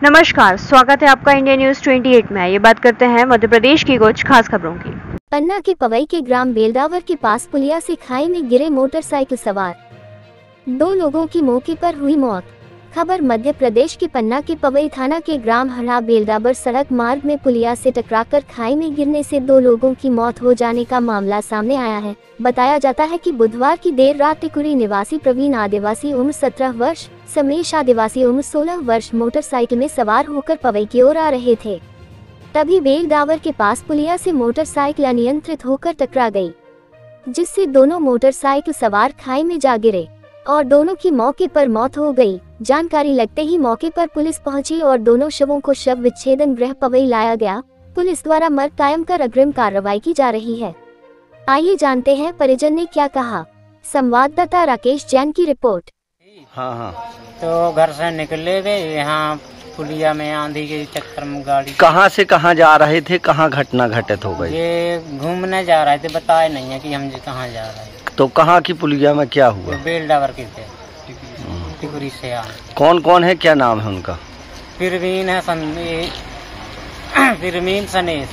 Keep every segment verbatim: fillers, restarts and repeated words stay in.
नमस्कार, स्वागत है आपका इंडिया न्यूज अट्ठाईस में। ये बात करते हैं मध्य प्रदेश की कुछ खास खबरों की। पन्ना के पवई के ग्राम बेलदावर के पास पुलिया से खाई में गिरे मोटरसाइकिल सवार, दो लोगों की मौके पर हुई मौत। खबर मध्य प्रदेश के पन्ना के पवई थाना के ग्राम हरा बेलदावर सड़क मार्ग में पुलिया से टकराकर खाई में गिरने से दो लोगों की मौत हो जाने का मामला सामने आया है। बताया जाता है कि बुधवार की देर रात टिकुरी निवासी प्रवीण आदिवासी उम्र सत्रह वर्ष, समेश आदिवासी उम्र सोलह वर्ष मोटरसाइकिल में सवार होकर पवई की ओर आ रहे थे। तभी बेलदावर के पास पुलिया से मोटरसाइकिल अनियंत्रित होकर टकरा गई, जिससे दोनों मोटरसाइकिल सवार खाई में जा गिरे और दोनों की मौके पर मौत हो गई। जानकारी लगते ही मौके पर पुलिस पहुंची और दोनों शवों को शव विच्छेदन गृह पवई लाया गया। पुलिस द्वारा मर्ग कायम कर अग्रिम कार्रवाई की जा रही है। आइए जानते हैं परिजन ने क्या कहा। संवाददाता राकेश जैन की रिपोर्ट। हाँ हाँ तो घर से निकले थे, यहाँ पुलिया में आंधी के चक्कर में गाड़ी। कहाँ से कहाँ जा रहे थे, कहाँ घटना घटित हो गई? ये घूमने जा रहे थे, बताए नहीं है कि हम कहाँ जा रहे हैं। तो कहाँ की पुलिया में क्या हुआ? बेलदावर के थे, टिकुरी से आए। कौन कौन है, क्या नाम है उनका? फिरवीन है सन, फिरवीन सनेश।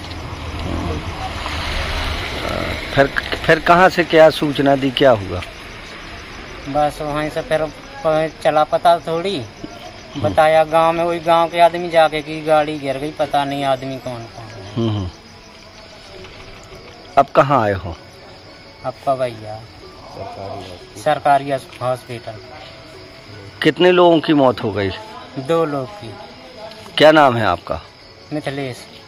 फिर फिर कहाँ से क्या सूचना दी, क्या हुआ? बस वहीं से फिर चला पता थोड़ी, बताया गांव में, वही गांव के आदमी जाके की गाड़ी गिर गई, पता नहीं आदमी कौन कौन है। अब कहाँ आए हो? अब भैया सरकारी हॉस्पिटल। कितने लोगों की मौत हो गई? दो लोग की। क्या नाम है आपका? मिथिलेश।